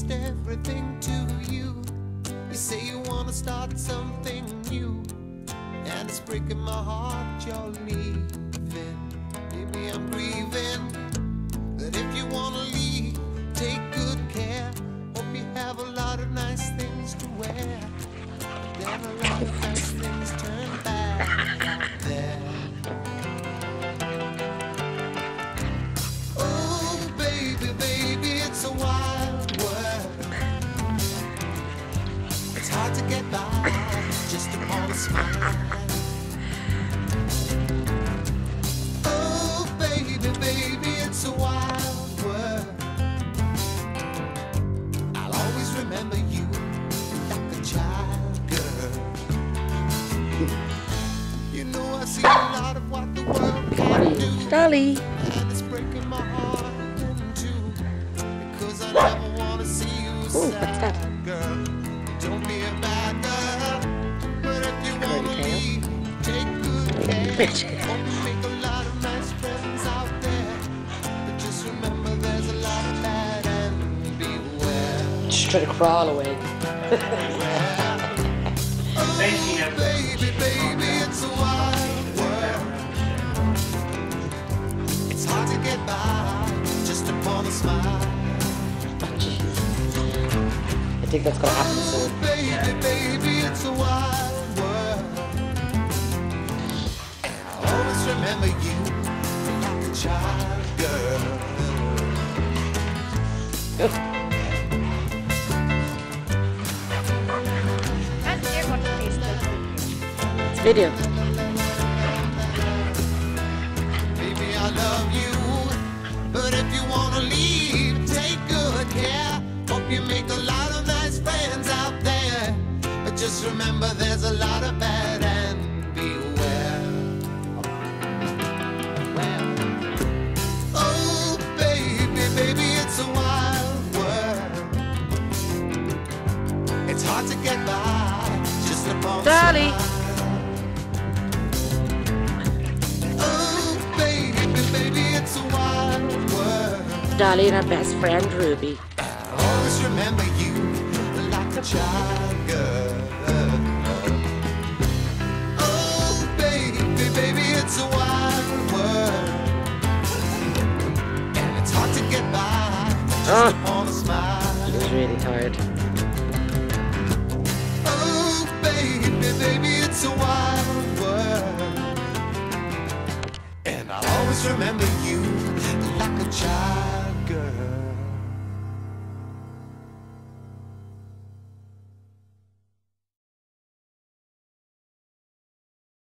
promised everything to you. You say you wanna start something new, and it's breaking my heart you're leaving. Maybe I'm grieving, but if you wanna leave, take good care. Hope you have a lot of nice things to wear. Then a lot of nice things turn bad out there. Oh baby, baby, it's a wild world. It's hard to get by just upon a smile. Oh baby, baby, it's a wild world. I'll always remember you like a child girl. You know I see a lot of what the world can do, Dolly. and it's breaking my heart in two, because I never want to see you sad, girl. Don't be a bad girl, but if you want to leave, take good care. Hope you make a lot of nice friends out there, but just remember there's a lot of bad and beware. Just try to crawl away. Oh, baby, baby, it's a wild world. It's hard to get by just upon a smile. I think that's gonna happen soon. Oh, baby, baby, it's a wild world. And I'll always remember you like a child girl. It's video. Baby, I love you, but if you wanna leave, take good care. Hope you make a lot of nice friends out there, but just remember there's a lot of bad and beware. Oh, baby, baby, it's a wild world. It's hard to get by just upon Dolly. smile. Oh, baby, baby, it's a wild world. Dolly and her best friend Ruby. I'll always remember you like a child girl. Oh, baby, baby, it's a wild world, and it's hard to get by just upon a smile. She's really tired. Oh, baby, baby, it's a wild world, and I'll always remember you like a child girl.